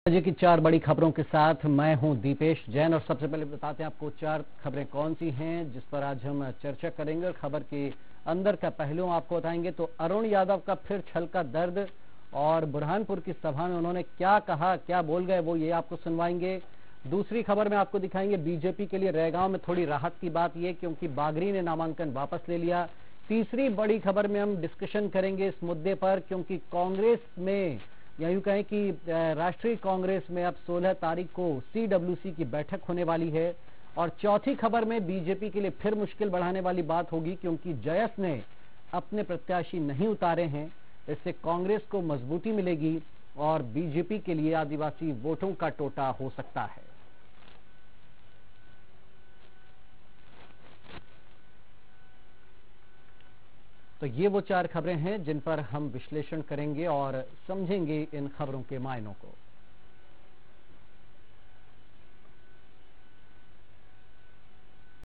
जी की चार बड़ी खबरों के साथ मैं हूं दीपेश जैन और सबसे पहले बताते हैं आपको चार खबरें कौन सी हैं जिस पर आज हम चर्चा करेंगे और खबर के अंदर का पहलू आपको बताएंगे। तो अरुण यादव का फिर छल का दर्द और बुरहानपुर की सभा में उन्होंने क्या कहा, क्या बोल गए, वो ये आपको सुनवाएंगे। दूसरी खबर में आपको दिखाएंगे बीजेपी के लिए रैगांव में थोड़ी राहत की बात ये क्योंकि बागरी ने नामांकन वापस ले लिया। तीसरी बड़ी खबर में हम डिस्कशन करेंगे इस मुद्दे पर क्योंकि कांग्रेस में या यूं कहें कि राष्ट्रीय कांग्रेस में अब 16 तारीख को CWC की बैठक होने वाली है। और चौथी खबर में बीजेपी के लिए फिर मुश्किल बढ़ाने वाली बात होगी क्योंकि जयस ने अपने प्रत्याशी नहीं उतारे हैं। इससे कांग्रेस को मजबूती मिलेगी और बीजेपी के लिए आदिवासी वोटों का टोटा हो सकता है। तो ये वो चार खबरें हैं जिन पर हम विश्लेषण करेंगे और समझेंगे इन खबरों के मायनों को।